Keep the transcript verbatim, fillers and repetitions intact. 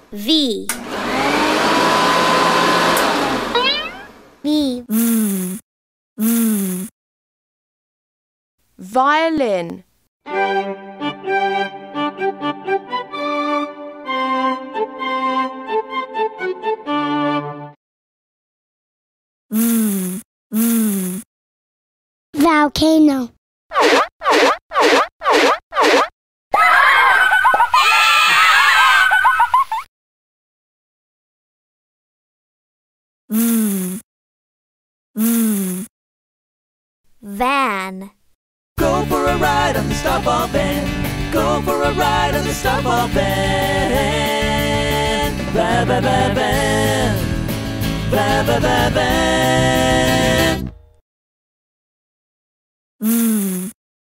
V. V. V. V. Violin. V. V. Volcano. V. V. Van. Go for a ride on the Starfall van. Go for a ride on the Starfall van. Van, van, van, van. Van, van, van, van. V.